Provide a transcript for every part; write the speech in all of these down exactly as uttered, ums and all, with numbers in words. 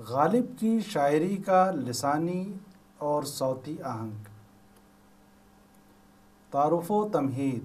غالب کی شاعری کا لسانی اور صوتی آہنگ۔ تعارف و تمہید۔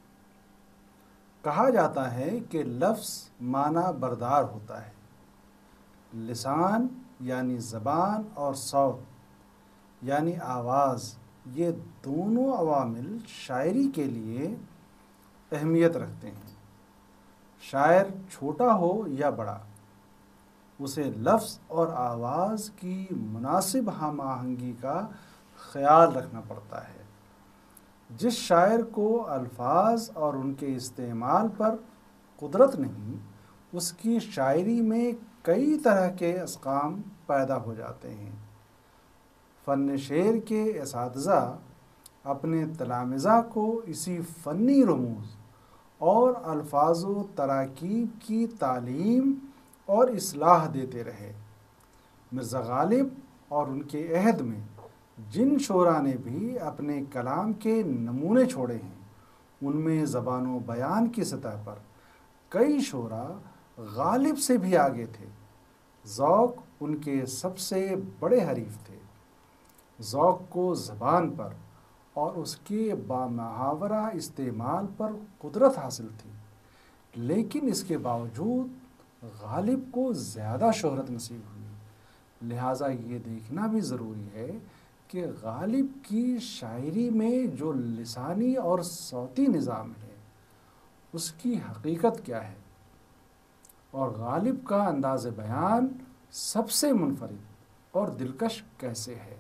کہا جاتا ہے کہ لفظ معنی بردار ہوتا ہے۔ لسان یعنی زبان اور صوت یعنی آواز، یہ دونوں عوامل شاعری کے لیے اہمیت رکھتے ہیں۔ شاعر چھوٹا ہو یا بڑا، اسے لفظ اور آواز کی مناسب ہم آہنگی کا خیال رکھنا پڑتا ہے۔ جس شاعر کو الفاظ اور ان کے استعمال پر قدرت نہیں، اس کی شاعری میں کئی طرح کے اسقام پیدا ہو جاتے ہیں۔ فن شعر کے اساتذہ اپنے تلامذہ کو اسی فنی رموز اور الفاظ و تراکیب کی تعلیم اور اصلاح دیتے رہے۔ مرزا غالب اور ان کے عہد میں جن شعراء نے بھی اپنے کلام کے نمونے چھوڑے ہیں، ان میں زبان و بیان کی سطح پر کئی شعراء غالب سے بھی آگے تھے۔ ذوق ان کے سب سے بڑے حریف تھے۔ ذوق کو زبان پر اور اس کے بامحاورہ استعمال پر قدرت حاصل تھی، لیکن اس کے باوجود غالب کو زیادہ شہرت نصیب ہوئی۔ لہٰذا یہ دیکھنا بھی ضروری ہے کہ غالب کی شاعری میں جو لسانی اور صوتی نظام ہے، اس کی حقیقت کیا ہے، اور غالب کا انداز بیان سب سے منفرد اور دلکش کیسے ہے۔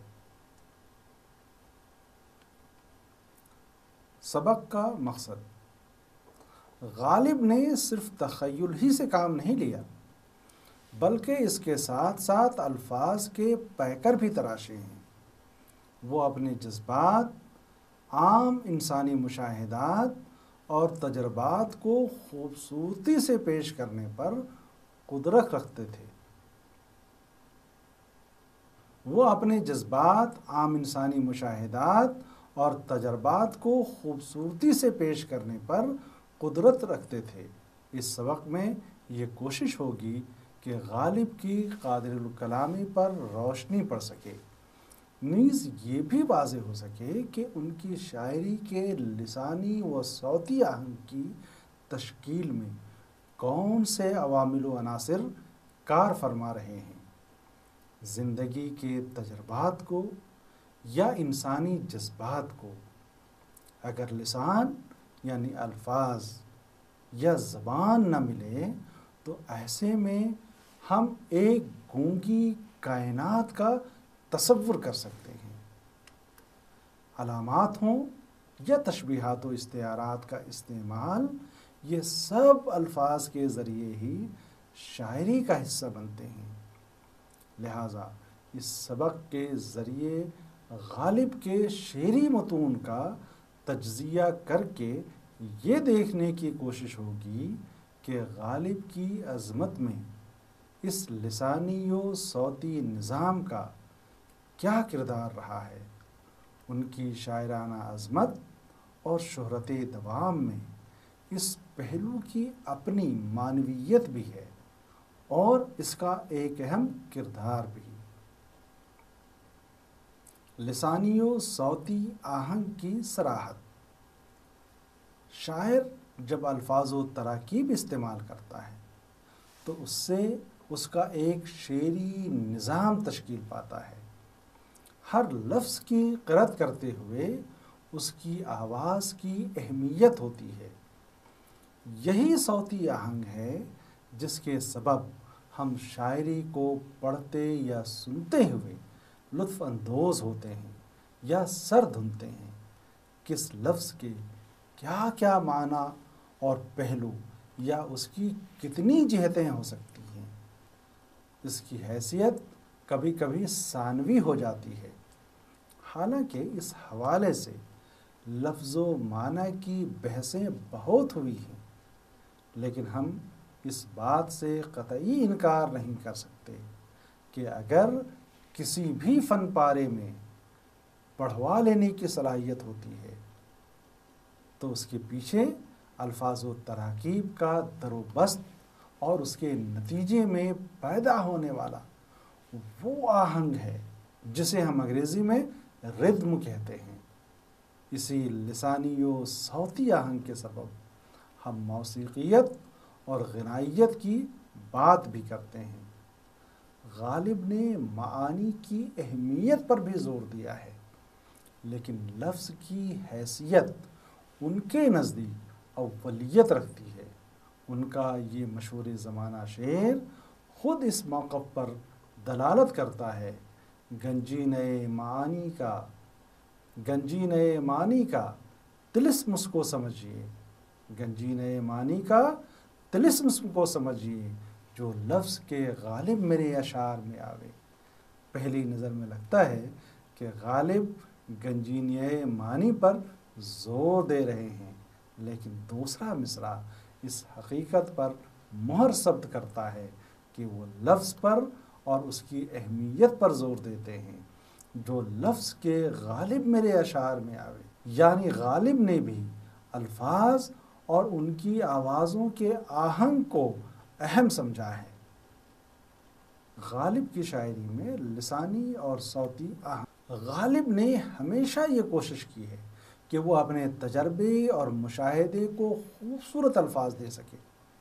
سبق کا مقصد۔ غالب نے صرف تخیل ہی سے کام نہیں لیا، بلکہ اس کے ساتھ ساتھ الفاظ کے پیکر بھی تراشے ہیں۔ وہ اپنے جذبات، عام انسانی مشاہدات اور تجربات کو خوبصورتی سے پیش کرنے پر قدرت رکھتے تھے۔ وہ اپنے جذبات، عام انسانی مشاہدات اور تجربات کو خوبصورتی سے پیش کرنے پر قدرت رکھتے تھے۔ اس سبق میں یہ کوشش ہوگی کہ غالب کی قادر الکلامی پر روشنی پڑ سکے، نیز یہ بھی واضح ہو سکے کہ ان کی شاعری کے لسانی و صوتی آہنگ کی تشکیل میں کون سے عوامل و عناصر کار فرما رہے ہیں۔ زندگی کے تجربات کو یا انسانی جذبات کو؟ اگر لسان یعنی الفاظ یا زبان نہ ملے تو ایسے میں ہم ایک گونگی کائنات کا تصور کر سکتے ہیں۔ علامات ہوں یا تشبیہات و استعارات کا استعمال، یہ سب الفاظ کے ذریعے ہی شاعری کا حصہ بنتے ہیں۔ لہٰذا اس سبق کے ذریعے غالب کے شعری متون کا تجزیہ کر کے یہ دیکھنے کی کوشش ہوگی کہ غالب کی عظمت میں اس لسانی و صوتی نظام کا کیا کردار رہا ہے۔ ان کی شاعرانہ عظمت اور شہرت دوام میں اس پہلو کی اپنی معنویت بھی ہے اور اس کا ایک اہم کردار بھی۔ لسانی و صوتی آہنگ کی صراحت۔ شاعر جب الفاظ و تراکیب استعمال کرتا ہے تو اس سے اس کا ایک شعری نظام تشکیل پاتا ہے۔ ہر لفظ کی قرأت کرتے ہوئے اس کی آواز کی اہمیت ہوتی ہے۔ یہی صوتی آہنگ ہے جس کے سبب ہم شاعری کو پڑھتے یا سنتے ہوئے لطف اندوز ہوتے ہیں یا سر دھنتے ہیں۔ کس لفظ کے کیا کیا معنی اور پہلو یا اس کی کتنی جہتیں ہو سکتی ہیں، اس کی حیثیت کبھی کبھی ثانوی ہو جاتی ہے۔ حالانکہ اس حوالے سے لفظ و معنی کی بحثیں بہت ہوئی ہیں، لیکن ہم اس بات سے قطعی انکار نہیں کر سکتے کہ اگر کسی بھی فن پارے میں پڑھوا لینے کی صلاحیت ہوتی ہے تو اس کے پیچھے الفاظ و تراکیب کا در و بست اور اس کے نتیجے میں پیدا ہونے والا وہ آہنگ ہے جسے ہم انگریزی میں ردم کہتے ہیں۔ اسی لسانی و صوتی آہنگ کے سبب ہم موسیقیت اور غنائیت کی بات بھی کرتے ہیں۔ غالب نے معانی کی اہمیت پر بھی زور دیا ہے، لیکن لفظ کی حیثیت ان کے نزدیک اولیت رکھتی ہے۔ ان کا یہ مشہور زمانہ شعر خود اس موقف پر دلالت کرتا ہے۔ گنجی نئے معانی کا گنجی نئے معنی کا طلسم اس کو سمجھیے گنجی نئے معنی کا طلسم اس کو سمجھیے جو لفظ کے غالب میرے اشعار میں آوے۔ پہلی نظر میں لگتا ہے کہ غالب گنجی نئے معنی پر زور دے رہے ہیں، لیکن دوسرا مصرع اس حقیقت پر مہر ثبت کرتا ہے کہ وہ لفظ پر اور اس کی اہمیت پر زور دیتے ہیں جو لفظ کے غالب میرے اشعار میں آوے، یعنی غالب نے بھی الفاظ اور ان کی آوازوں کے آہنگ کو اہم سمجھا ہے۔ غالب کی شاعری میں لسانی اور صوتی آہنگ غالب نے ہمیشہ یہ کوشش کی ہے کہ وہ اپنے تجربے اور مشاہدے کو خوبصورت الفاظ دے سکے،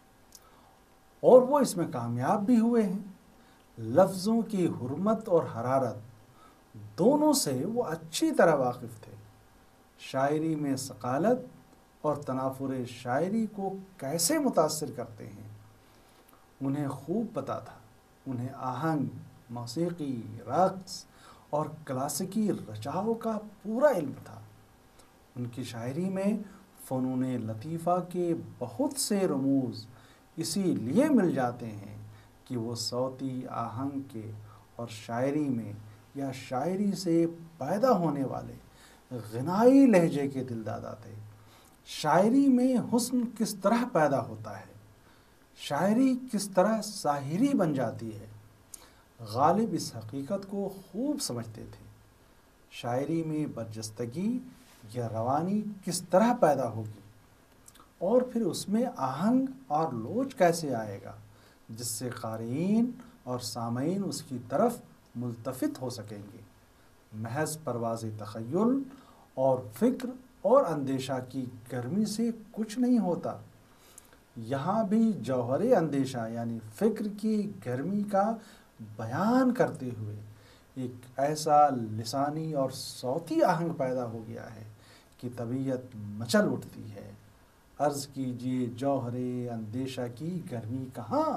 اور وہ اس میں کامیاب بھی ہوئے ہیں۔ لفظوں کی حرمت اور حرارت دونوں سے وہ اچھی طرح واقف تھے۔ شاعری میں ثقالت اور تنافر شاعری کو کیسے متاثر کرتے ہیں انہیں خوب پتہ تھا۔ انہیں آہنگ، موسیقی، رقص اور کلاسیکی رچاؤ کا پورا علم تھا۔ ان کی شاعری میں فنون لطیفہ کے بہت سے رموز اسی لیے مل جاتے ہیں کہ وہ صوتی آہنگ کے اور شاعری میں یا شاعری سے پیدا ہونے والے غنائی لہجے کے دل دادا تھے۔ شاعری میں حسن کس طرح پیدا ہوتا ہے، شاعری کس طرح ساحری بن جاتی ہے، غالب اس حقیقت کو خوب سمجھتے تھے۔ شاعری میں برجستگی یا روانی کس طرح پیدا ہوگی اور پھر اس میں آہنگ اور لوچ کیسے آئے گا جس سے قارئین اور سامعین اس کی طرف ملتفت ہو سکیں گے۔ محض پرواز تخیل اور فکر اور اندیشہ کی گرمی سے کچھ نہیں ہوتا، یہاں بھی جوہر اندیشہ یعنی فکر کی گرمی کا بیان کرتے ہوئے ایک ایسا لسانی اور صوتی آہنگ پیدا ہو گیا ہے کہ طبیعت مچل اٹھتی ہے۔ عرض کیجئے جوہر اندیشہ کی گرمی کہاں،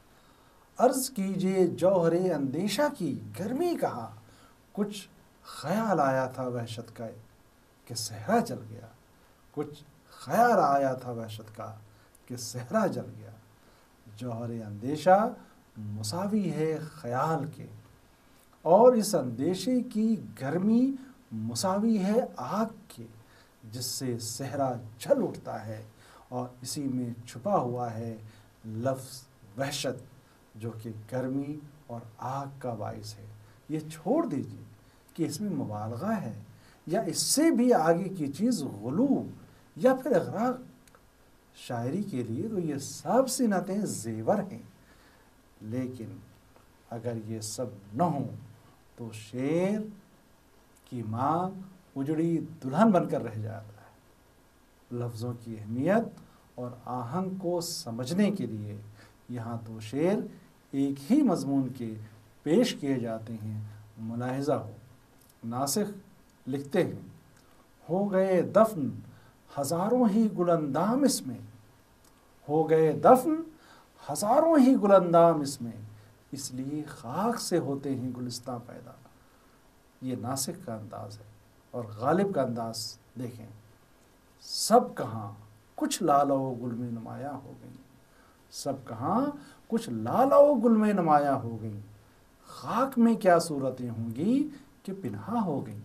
عرض کیجئے جوہر اندیشہ کی گرمی کہاں، کچھ خیال آیا تھا وحشت کا کہ صحرا جل گیا، کچھ خیال آیا تھا وحشت کا کہ صحرا جل گیا۔ جوہر اندیشہ مساوی ہے خیال کے، اور اس اندیشے کی گرمی مساوی ہے آگ کے جس سے صحرا جل اٹھتا ہے، اور اسی میں چھپا ہوا ہے لفظ وحشت جو کہ گرمی اور آگ کا باعث ہے۔ یہ چھوڑ دیجیے کہ اس میں مبالغہ ہے یا اس سے بھی آگے کی چیز غلو یا پھر اغراق۔ شاعری کے لیے تو یہ سب صنعتیں زیور ہیں، لیکن اگر یہ سب نہ ہوں تو شعر کی مانگ اجڑی دلہن بن کر رہ جاتا ہے۔ لفظوں کی اہمیت اور آہنگ کو سمجھنے کے لیے یہاں تو شعر ایک ہی مضمون کے پیش کیے جاتے ہیں۔ ملاحظہ ہو، ناسخ لکھتے ہیں، ہو گئے دفن ہزاروں ہی گل اندام اس میں، ہو گئے دفن ہزاروں ہی گل اندام اس میں، اس لیے خاک سے ہوتے ہیں گلستاں پیدا۔ یہ ناسخ کا انداز ہے، اور غالب کا انداز دیکھیں۔ سب کہاں کچھ لالہ و گل میں نمایاں ہو گئیں، سب کہاں کچھ لالہ و گل میں نمایاں ہو گئیں، خاک میں کیا صورتیں ہوں گی کہ پنہاں ہو گئیں۔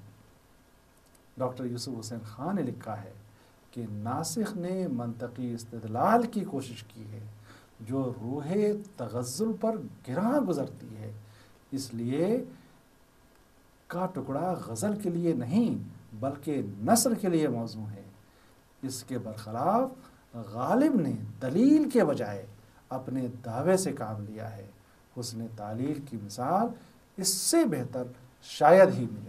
ڈاکٹر یوسف حسین خان نے لکھا ہے کہ ناسخ نے منطقی استدلال کی کوشش کی ہے جو روح تغزل پر گراں گزرتی ہے، اس لیے کا ٹکڑا غزل کے لیے نہیں بلکہ نثر کے لیے موزوں ہے۔ اس کے برخلاف غالب نے دلیل کے بجائے اپنے دعوے سے کام لیا ہے۔ حسن تعلیل کی مثال اس سے بہتر شاید ہی ملے۔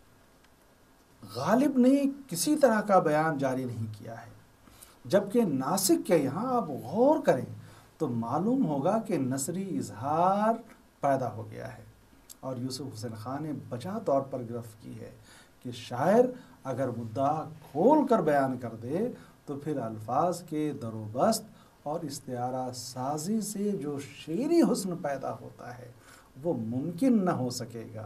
غالب نے کسی طرح کا بیان جاری نہیں کیا ہے، جبکہ ناسک کے یہاں آپ غور کریں تو معلوم ہوگا کہ نثری اظہار پیدا ہو گیا ہے، اور یوسف حسین خان نے بجا طور پر گرفت کی ہے کہ شاعر اگر مدعا کھول کر بیان کر دے تو پھر الفاظ کے در و بست اور استعارہ سازی سے جو شعری حسن پیدا ہوتا ہے وہ ممکن نہ ہو سکے گا۔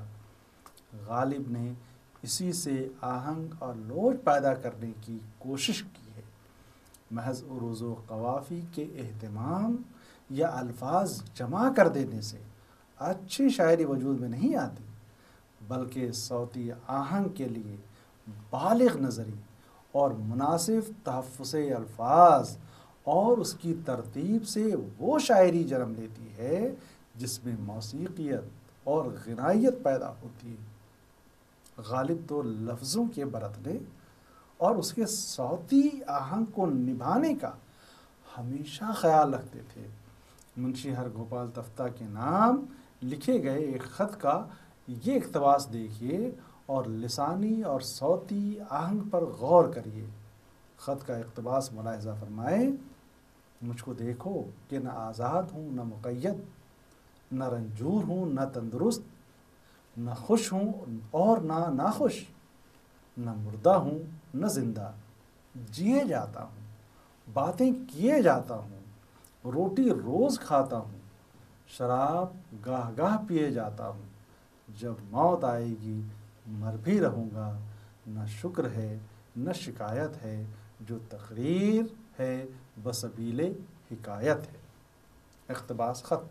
غالب نے اسی سے آہنگ اور لوچ پیدا کرنے کی کوشش کی ہے۔ محض عروض و قوافی کے اہتمام یا الفاظ جمع کر دینے سے اچھی شاعری وجود میں نہیں آتی، بلکہ صوتی آہنگ کے لیے بالغ نظری اور مناسب تحفظ الفاظ اور اس کی ترتیب سے وہ شاعری جنم لیتی ہے جس میں موسیقیت اور غنائیت پیدا ہوتی ہے۔ غالب تو لفظوں کے برتنے اور اس کے صوتی آہنگ کو نبھانے کا ہمیشہ خیال رکھتے تھے۔ منشی ہر گوپال تفتہ کے نام لکھے گئے ایک خط کا یہ اقتباس دیکھیے اور لسانی اور صوتی آہنگ پر غور کریے۔ خط کا اقتباس ملاحظہ فرمائیں۔ مجھ کو دیکھو کہ نہ آزاد ہوں نہ مقید، نہ رنجور ہوں نہ تندرست، نہ خوش ہوں اور نہ ناخوش، نہ مردہ ہوں نہ زندہ، جیے جاتا ہوں، باتیں کیے جاتا ہوں، روٹی روز کھاتا ہوں، شراب گاہ گاہ پیے جاتا ہوں، جب موت آئے گی مر بھی رہوں گا، نہ شکر ہے نہ شکایت ہے، جو تقریر ہے بسبیل حکایت ہے۔ اقتباس ختم۔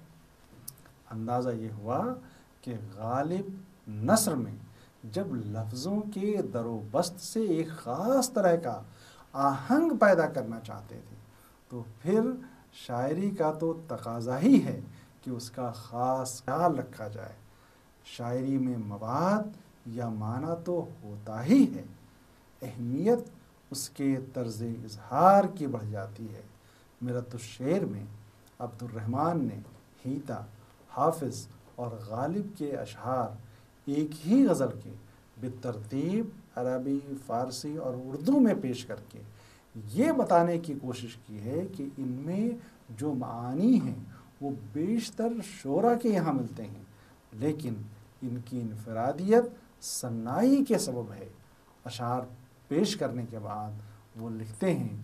اندازہ یہ ہوا کہ غالب نثر میں جب لفظوں کے در و بست سے ایک خاص طرح کا آہنگ پیدا کرنا چاہتے تھے تو پھر شاعری کا تو تقاضا ہی ہے کہ اس کا خاص خیال رکھا جائے۔ شاعری میں مواد یا معنی تو ہوتا ہی ہے، اہمیت اس کے طرز اظہار کی بڑھ جاتی ہے۔ میرت الشعر میں عبد الرحمن نے ہیتا، حافظ اور غالب کے اشعار ایک ہی غزل کے بالترتیب عربی، فارسی اور اردو میں پیش کر کے یہ بتانے کی کوشش کی ہے کہ ان میں جو معانی ہیں وہ بیشتر شعراء کے یہاں ملتے ہیں، لیکن ان کی انفرادیت صناعی کے سبب ہے۔ اشعار پیش کرنے کے بعد وہ لکھتے ہیں،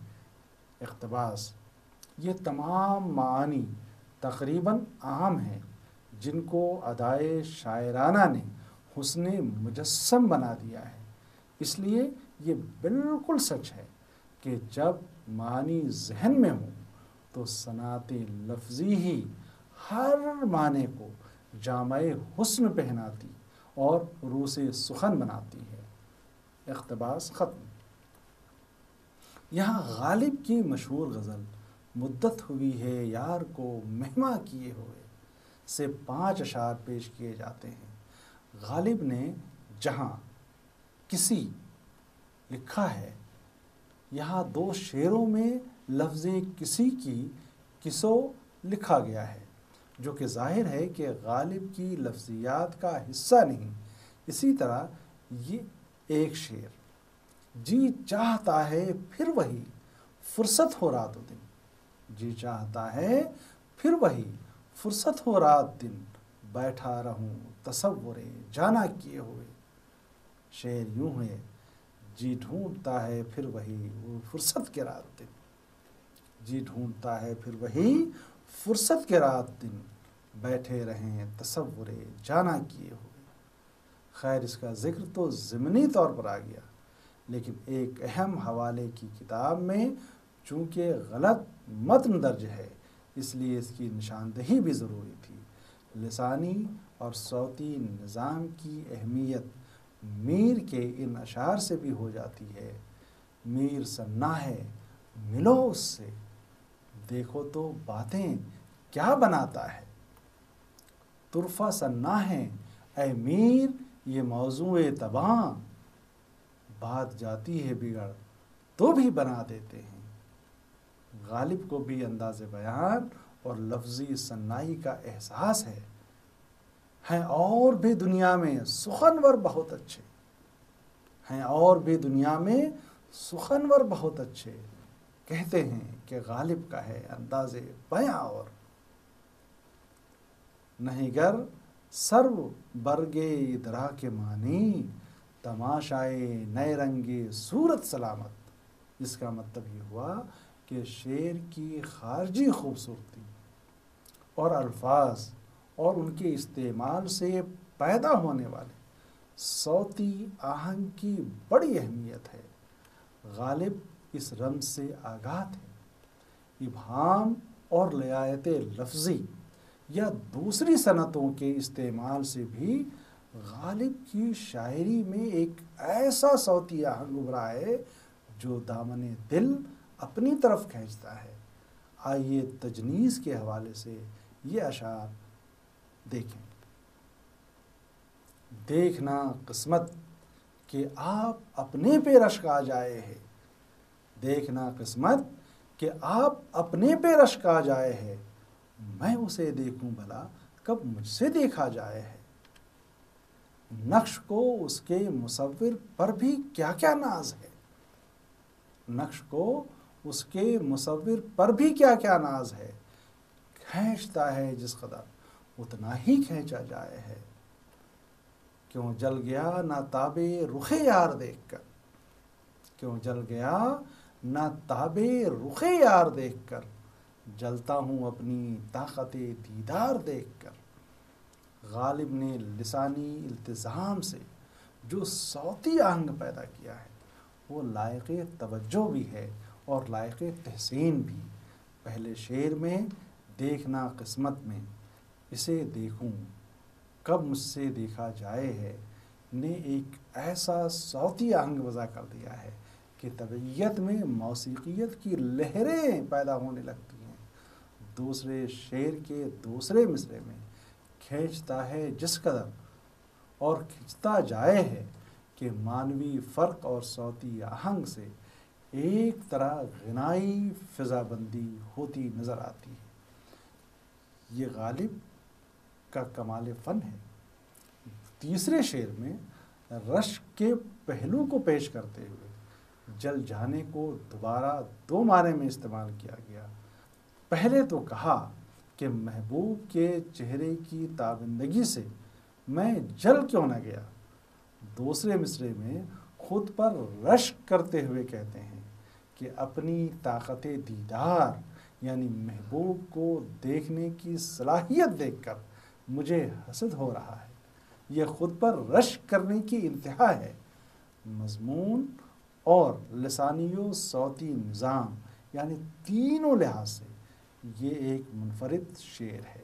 اقتباس: یہ تمام معانی تقریباً عام ہیں جن کو ادائے شاعرانہ نے حسن مجسم بنا دیا ہے، اس لیے یہ بالکل سچ ہے کہ جب معانی ذہن میں ہوں تو صنعت لفظی ہی ہر معنی کو جامع حسن پہناتی اور عروس سخن بناتی ہے۔ اقتباس ختم۔ یہاں غالب کی مشہور غزل مدت ہوئی ہے یار کو مہما کیے ہوئے سے پانچ اشعار پیش کیے جاتے ہیں۔ غالب نے جہاں کسی لکھا ہے، یہاں دو شعروں میں لفظ کسی کی کسو لکھا گیا ہے، جو کہ ظاہر ہے کہ غالب کی لفظیات کا حصہ نہیں۔ اسی طرح یہ ایک شعر: جی چاہتا ہے پھر وہی فرصت ہو رات و دن، جی چاہتا ہے پھر وہی فرصت ہو رات دن، بیٹھا رہوں تصور جانا کیے ہوئے۔ شعر یوں ہے: جی ڈھونڈتا ہے پھر وہی وہ فرصت کے رات دن، جی ڈھونڈتا ہے پھر وہی فرصت کے رات دن، بیٹھے رہیں تصور جانا کیے ہوئے۔ خیر، اس کا ذکر تو ضمنی طور پر آ گیا، لیکن ایک اہم حوالے کی کتاب میں چونکہ غلط متن درج ہے اس لیے اس کی نشاندہی بھی ضروری تھی۔ لسانی اور صوتی نظام کی اہمیت میر کے ان اشعار سے بھی ہو جاتی ہے۔ میر سنا ہے ملو اس سے، دیکھو تو باتیں کیا بناتا ہے، طرفہ سنا ہے اے میر یہ موضوع طباں، بات جاتی ہے بگڑ تو بھی بنا دیتے ہیں۔ غالب کو بھی انداز بیان اور لفظی صناعی کا احساس ہے، ہیں اور بھی دنیا میں سخنور بہت اچھے، ہیں اور بھی دنیا میں سخنور بہت اچھے، کہتے ہیں کہ غالب کا ہے انداز بیاں اور نہیں گر سرو برگے درا کے مانی تماشائے نئے رنگے صورت سلامت۔ اس کا مطلب یہ ہوا کہ شعر کی خارجی خوبصورتی اور الفاظ اور ان کے استعمال سے پیدا ہونے والے صوتی آہنگ کی بڑی اہمیت ہے۔ غالب اس رمز سے آگاہ تھے۔ ابہام اور لعایت لفظی یا دوسری صنعتوں کے استعمال سے بھی غالب کی شاعری میں ایک ایسا صوتی آہنگ ابھرا ہے جو دامن دل اپنی طرف کھینچتا ہے۔ آئیے تجنیس کے حوالے سے یہ اشعار دیکھیں۔ دیکھنا قسمت کہ آپ اپنے پہ رشک آ جائے ہے، دیکھنا قسمت کہ آپ اپنے پہ رشک آ جائے ہے، میں اسے دیکھوں بھلا کب مجھ سے دیکھا جائے ہے۔ نقش کو اس کے مصور پر بھی کیا کیا ناز ہے، نقش کو اس کے مصور پر بھی کیا کیا ناز ہے، کھینچتا ہے جس قدر اتنا ہی کھینچا جائے ہے۔ کیوں جل گیا نہ تابِ رخ یار دیکھ کر، کیوں جل گیا نہ تابِ رخ یار دیکھ کر، جلتا ہوں اپنی طاقت دیدار دیکھ کر۔ غالب نے لسانی التزام سے جو صوتی آہنگ پیدا کیا ہے وہ لائق توجہ بھی ہے اور لائق تحسین بھی۔ پہلے شعر میں دیکھنا قسمت میں اسے دیکھوں کب مجھ سے دیکھا جائے ہے نے ایک ایسا صوتی آہنگ وضع کر دیا ہے کہ طبیعت میں موسیقیت کی لہریں پیدا ہونے لگتی ہیں۔ دوسرے شعر کے دوسرے مصرعے میں کھینچتا ہے جس قدر اور کھنچتا جائے ہے کہ معنوی فرق اور صوتی آہنگ سے ایک طرح غنائی فضا بندی ہوتی نظر آتی ہے۔ یہ غالب کا کمال فن ہے۔ تیسرے شعر میں رشک کے پہلو کو پیش کرتے ہوئے جل جانے کو دوبارہ دو معنی میں استعمال کیا گیا۔ پہلے تو کہا کہ محبوب کے چہرے کی تابندگی سے میں جل کیوں نہ گیا، دوسرے مصرعے میں خود پر رشک کرتے ہوئے کہتے ہیں کہ اپنی طاقت دیدار یعنی محبوب کو دیکھنے کی صلاحیت دیکھ کر مجھے حسد ہو رہا ہے۔ یہ خود پر رشک کرنے کی انتہا ہے۔ مضمون اور لسانی و صوتی نظام یعنی تینوں لحاظ سے یہ ایک منفرد شعر ہے۔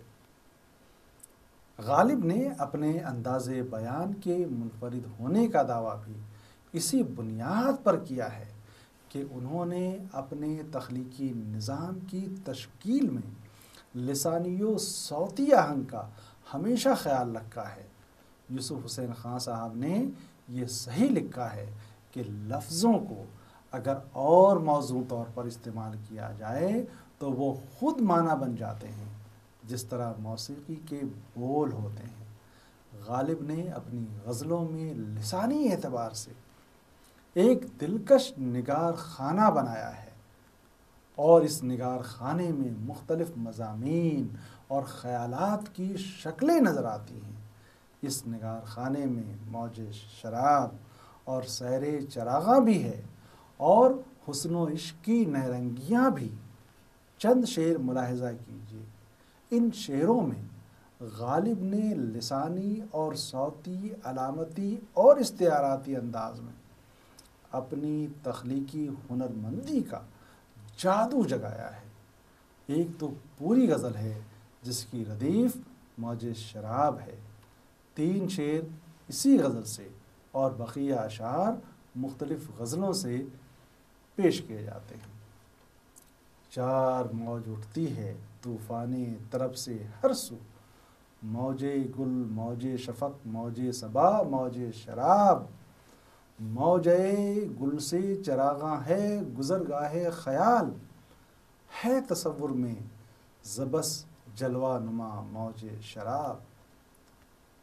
غالب نے اپنے انداز بیان کے منفرد ہونے کا دعویٰ بھی اسی بنیاد پر کیا ہے کہ انہوں نے اپنے تخلیقی نظام کی تشکیل میں لسانی و صوتی آہنگ کا ہمیشہ خیال رکھا ہے۔ یوسف حسین خان صاحب نے یہ صحیح لکھا ہے کہ لفظوں کو اگر اور موزوں طور پر استعمال کیا جائے تو وہ خود معنی بن جاتے ہیں جس طرح موسیقی کے بول ہوتے ہیں۔ غالب نے اپنی غزلوں میں لسانی اعتبار سے ایک دلکش نگار خانہ بنایا ہے اور اس نگار خانے میں مختلف مضامین اور خیالات کی شکلیں نظر آتی ہیں۔ اس نگار خانے میں موج شراب اور سیر چراغاں بھی ہے اور حسن و عشق کی نہرنگیاں بھی۔ چند شعر ملاحظہ کیجیے۔ ان شعروں میں غالب نے لسانی اور صوتی علامتی اور استعاراتی انداز میں اپنی تخلیقی ہنرمندی کا جادو جگایا ہے۔ ایک تو پوری غزل ہے جس کی ردیف موج شراب ہے، تین شعر اسی غزل سے اور بقیہ اشعار مختلف غزلوں سے پیش کیے جاتے ہیں۔ چار موج اٹھتی ہے طوفان طرب سے ہر سو، موج گل موج شفق موج صبا موج شراب، موج گل سے چراغاں ہے گزرگاہ خیال، ہے تصور میں زبس جلوہ نما موج شراب۔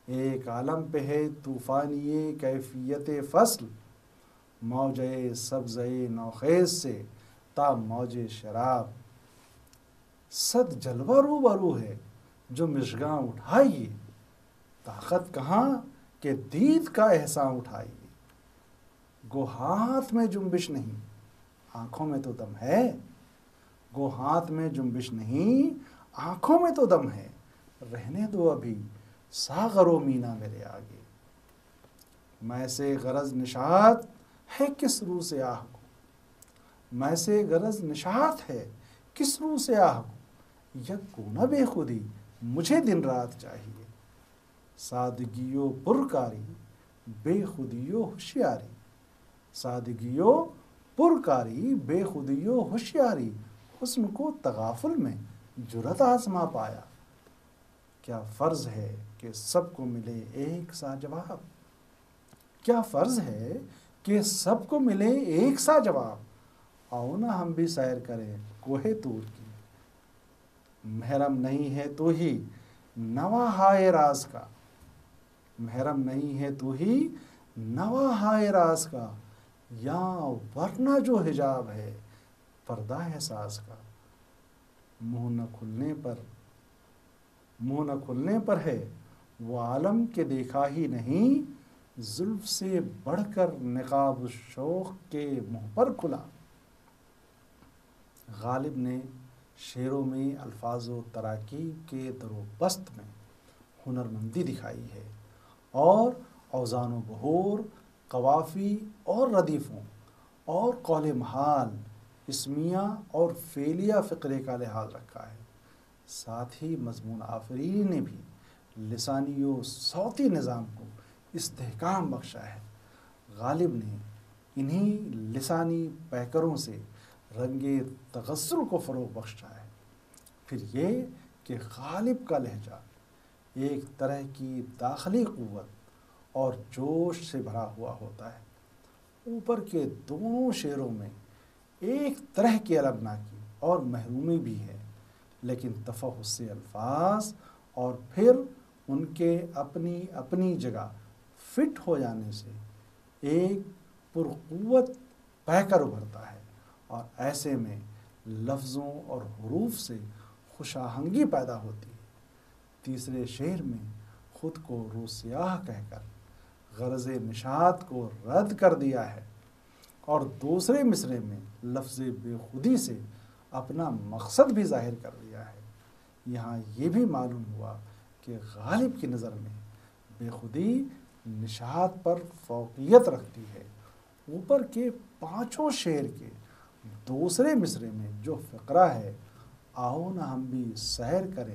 ایک عالم پہ ہے طوفانی کیفیت فصل، موجے سبزے نوخیز سے تا موج شراب، صد جلوہ رو برو ہے جو مشگاں اٹھائیے، طاقت کہاں کہ دید کا احسان اٹھائیے، گو ہاتھ میں جنبش نہیں آنکھوں میں تو دم ہے، گو ہاتھ میں جنبش نہیں آنکھوں میں تو دم ہے، رہنے دو ابھی ساغر و مینا میرے آگے، میں سے غرض نشاط ہے کس رو سے آہ کو، میں سے غرض نشاط ہے کس رو سے آہ کو، یک کو نہ بے خودی مجھے دن رات چاہیے، سادگی و پرکاری بے خودی و ہوشیاری، سادگی و پرکاری بے خودی و ہوشیاری، حسن کو تغافل میں جرأت آزما پایا، کیا فرض ہے کہ سب کو ملے ایک سا جواب، کیا فرض ہے کہ سب کو ملے ایک سا جواب، آؤ نہ ہم بھی سیر کریں کوہ طور کی، محرم نہیں ہے تو ہی نواحائے راز کا، محرم نہیں ہے تو ہی نواحائے راز کا، یا ورنہ جو حجاب ہے پردہ ہے ساز کا، منہ نہ کھلنے پر منہ نہ کھلنے پر ہے وہ عالم کے دیکھا ہی نہیں، زلف سے بڑھ کر نقاب شوق کے منہ پر کھلا، غالب نے شعروں میں الفاظ و تراکیب کے در و بست میں ہنرمندی دکھائی ہے، اور اوزان و بحور، قوافی اور ردیفوں اور قول محال، اسمیہ اور فعلیہ فقرے کا لحاظ رکھا ہے، ساتھ ہی مضمون آفرین نے بھی لسانی و صوتی نظام کو استحکام بخشا ہے، غالب نے انہی لسانی پیکروں سے رنگ تغزل کو فروغ بخشا ہے، پھر یہ کہ غالب کا لہجہ ایک طرح کی داخلی قوت اور جوش سے بھرا ہوا ہوتا ہے، اوپر کے دونوں شعروں میں ایک طرح کی الگناکی اور محرومی بھی ہے، لیکن تفحص سے الفاظ اور پھر ان کے اپنی اپنی جگہ فٹ ہو جانے سے ایک پرقوت پیکر ابھرتا ہے، اور ایسے میں لفظوں اور حروف سے خوش آہنگی پیدا ہوتی ہے، تیسرے شعر میں خود کو رو سیاہ کہہ کر غرض نشاط کو رد کر دیا ہے، اور دوسرے مصرعے میں لفظ بے خودی سے اپنا مقصد بھی ظاہر کر دیا ہے، یہاں یہ بھی معلوم ہوا کہ غالب کی نظر میں بے خودی نشاط پر فوقیت رکھتی ہے، اوپر کے پانچوں شعر کے دوسرے مصرعے میں جو فقرہ ہے آؤ نہ ہم بھی سیر کریں،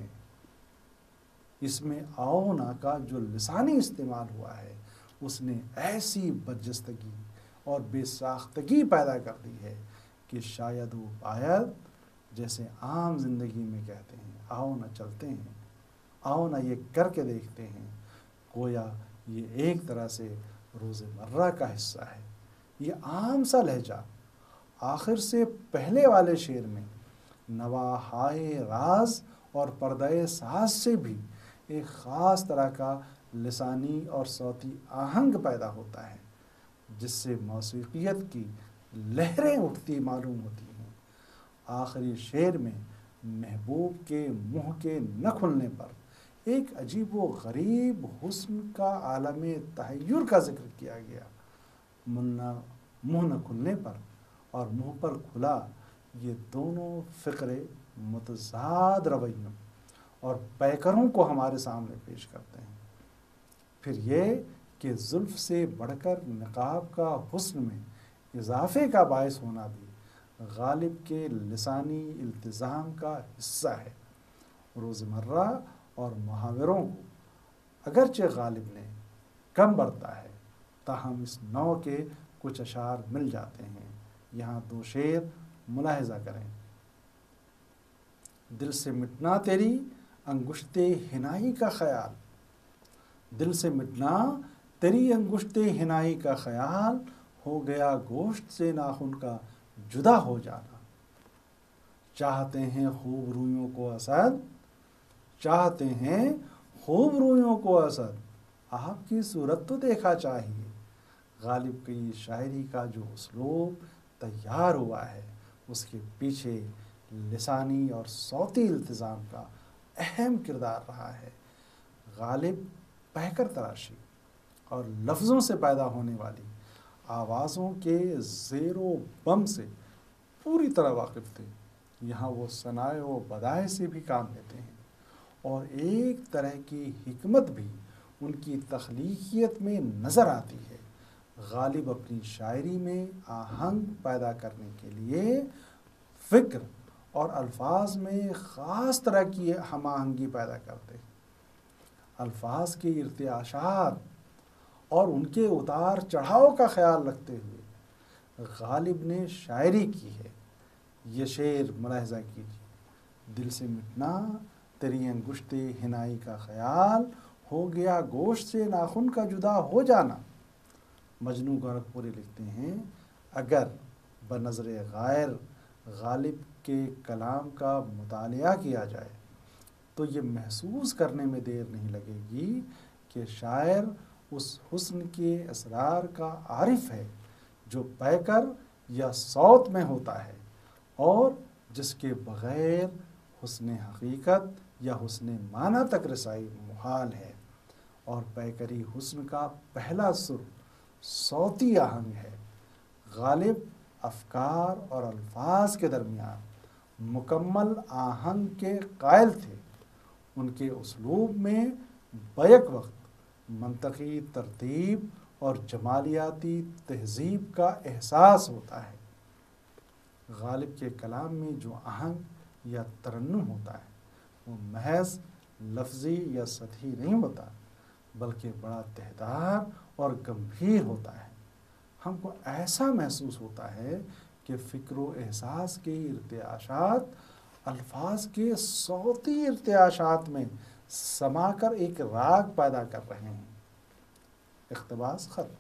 اس میں آؤ نہ کا جو لسانی استعمال ہوا ہے اس نے ایسی برجستگی اور بے ساختگی پیدا کر دی ہے کہ شاید وہ باید جیسے عام زندگی میں کہتے ہیں آؤ نہ چلتے ہیں، آؤ نہ یہ کر کے دیکھتے ہیں، گویا یہ ایک طرح سے روز مرہ کا حصہ ہے، یہ عام سا لہجہ آخر سے پہلے والے شعر میں نواحائے راز اور پردہ ساز سے بھی ایک خاص طرح کا لسانی اور صوتی آہنگ پیدا ہوتا ہے، جس سے موسیقیت کی لہریں اٹھتی معلوم ہوتی ہیں، آخری شعر میں محبوب کے منہ کے نہ کھلنے پر ایک عجیب و غریب حسن کا عالم تحیر کا ذکر کیا گیا، منہ نہ کھلنے پر اور منہ پر کھلا، یہ دونوں فقرے متضاد رویوں اور پیکروں کو ہمارے سامنے پیش کرتے ہیں، پھر یہ کہ زلف سے بڑھ کر نقاب کا حسن میں اضافے کا باعث ہونا بھی غالب کے لسانی التزام کا حصہ ہے، روزمرہ اور محاوروں کو اگرچہ غالب نے کم برتا ہے، تاہم اس نوع کے کچھ اشعار مل جاتے ہیں، یہاں دو شعر ملاحظہ کریں، دل سے مٹنا تیری انگشت حنائی کا خیال، دل سے مٹنا تیری انگشت حنائی کا خیال، ہو گیا گوشت سے ناخن کا جدا ہو جانا، چاہتے ہیں خوب رویوں کو اسد چاہتے ہیں خوب رویوں کو اسد آپ کی صورت تو دیکھا چاہیے۔ غالب کی شاعری کا جو اسلوب تیار ہوا ہے اس کے پیچھے لسانی اور صوتی التزام کا اہم کردار رہا ہے۔ غالب پیکر تراشی اور لفظوں سے پیدا ہونے والی آوازوں کے زیر و بم سے پوری طرح واقف تھے۔ یہاں وہ ثنائے و بدائع سے بھی کام لیتے ہیں اور ایک طرح کی حکمت بھی ان کی تخلیقیت میں نظر آتی ہے۔ غالب اپنی شاعری میں آہنگ پیدا کرنے کے لیے فکر اور الفاظ میں خاص طرح کی ہم آہنگی پیدا کرتے ہیں۔ الفاظ کے ارتعاشات اور ان کے اتار چڑھاؤ کا خیال رکھتے ہوئے غالب نے شاعری کی ہے۔ یہ شعر ملاحظہ کیجیے: دل سے مٹنا تیری انگشت حنائی کا خیال، ہو گیا گوشت سے ناخن کا جدا ہو جانا۔ مجنوں گورکھپوری لکھتے ہیں، اگر بنظر غائر غالب کے کلام کا مطالعہ کیا جائے تو یہ محسوس کرنے میں دیر نہیں لگے گی کہ شاعر اس حسن کے اسرار کا عارف ہے جو پیکر یا صوت میں ہوتا ہے اور جس کے بغیر حسن حقیقت یا حسن معنی تک رسائی محال ہے۔ اور پیکری حسن کا پہلا سر صوتی آہنگ ہے۔ غالب افکار اور الفاظ کے درمیان مکمل آہنگ کے قائل تھے۔ ان کے اسلوب میں بیک وقت منطقی ترتیب اور جمالیاتی تہذیب کا احساس ہوتا ہے۔ غالب کے کلام میں جو آہنگ یا ترنم ہوتا ہے وہ محض لفظی یا سطحی نہیں ہوتا بلکہ بڑا تہدار اور گمبھیر ہوتا ہے۔ ہم کو ایسا محسوس ہوتا ہے کہ فکر و احساس کے ارتعاشات الفاظ کے صوتی ارتعاشات میں سما کر ایک راگ پیدا کر رہے ہیں۔ اقتباس ختم۔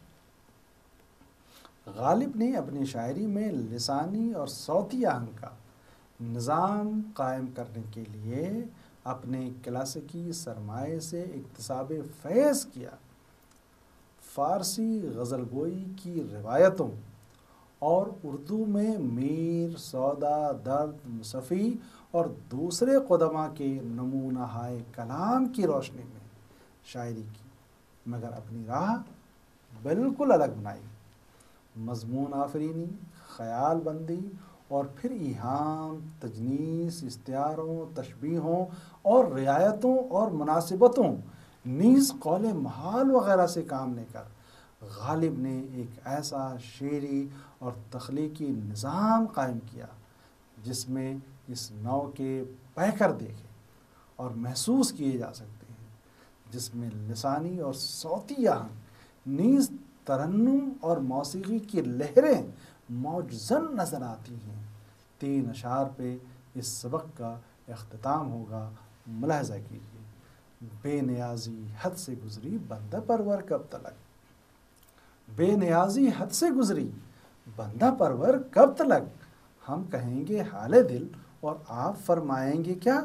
غالب نے اپنی شاعری میں لسانی اور صوتی آہنگ کا نظام قائم کرنے کے لیے اپنے کلاسیکی سرمایے سے اکتساب فیض کیا۔ فارسی غزل گوئی کی روایتوں اور اردو میں میر، سودا، درد، مصفی اور دوسرے قدماء کے نمونہ ہائے کلام کی روشنی میں شاعری کی، مگر اپنی راہ بالکل الگ بنائی۔ مضمون آفرینی، خیال بندی اور پھر ایہام، تجنیس، استعاروں، تشبیہوں اور رعایتوں اور مناسبتوں نیز قول محال وغیرہ سے کام لے کر غالب نے ایک ایسا شعری اور تخلیقی نظام قائم کیا جس میں اس نو کے پیکر دیکھے اور محسوس کیے جا سکتے ہیں، جس میں لسانی اور صوتی آہنگ نیز ترنم اور موسیقی کی لہریں موجزن نظر آتی ہیں۔ تین اشعار پہ اس سبق کا اختتام ہوگا، ملاحظہ کیجیے: بے نیازی حد سے گزری بندہ پرور کب تلک، بے نیازی حد سے گزری بندہ پرور کب تلک، ہم کہیں گے حال دل اور آپ فرمائیں گے کیا،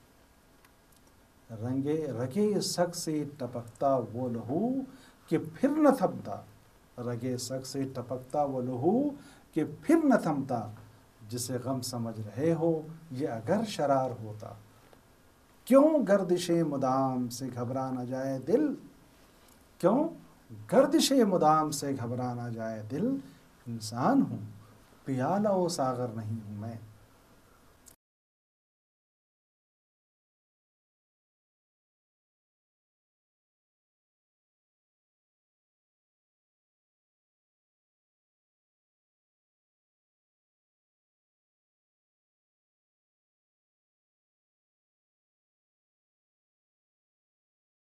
رنگے رگے سگ سے ٹپکتا وہ لہو کہ پھر نہ تھمتا، رگے سگ سے ٹپکتا وہ لہو کہ پھر نہ تھمتا، جسے غم سمجھ رہے ہو یہ اگر شرار ہوتا، کیوں گردش مدام سے گھبرا نہ جائے دل، کیوں گردش مدام سے گھبرا نہ جائے دل، انسان ہوں پیالہ و ساغر نہیں ہوں میں۔